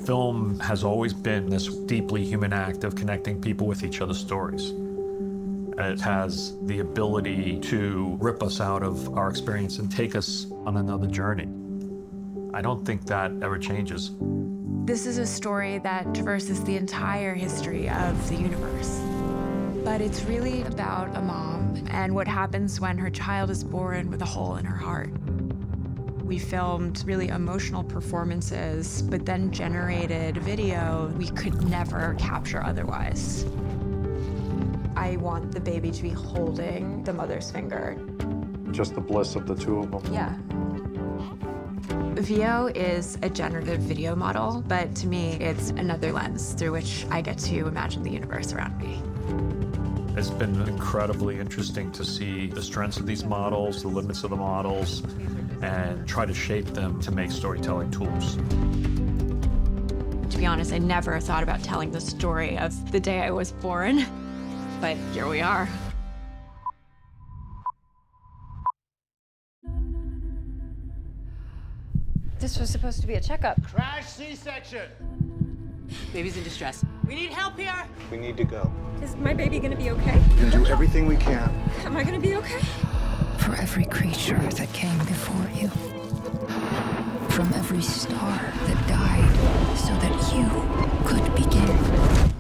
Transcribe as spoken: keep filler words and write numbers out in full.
Film has always been this deeply human act of connecting people with each other's stories. It has the ability to rip us out of our experience and take us on another journey. I don't think that ever changes. This is a story that traverses the entire history of the universe. But it's really about a mom and what happens when her child is born with a hole in her heart. We filmed really emotional performances, but then generated video we could never capture otherwise. I want the baby to be holding the mother's finger. Just the bliss of the two of them. Yeah. V O is a generative video model, but to me, it's another lens through which I get to imagine the universe around me. It's been incredibly interesting to see the strengths of these models, the limits of the models, and try to shape them to make storytelling tools. To be honest, I never thought about telling the story of the day I was born, but here we are. This was supposed to be a checkup. Crash C-section. Baby's in distress. We need help here. We need to go. Is my baby gonna be okay? We can do everything we can. Am I gonna be okay? For every creature that came before you, from every star that died so that you could begin.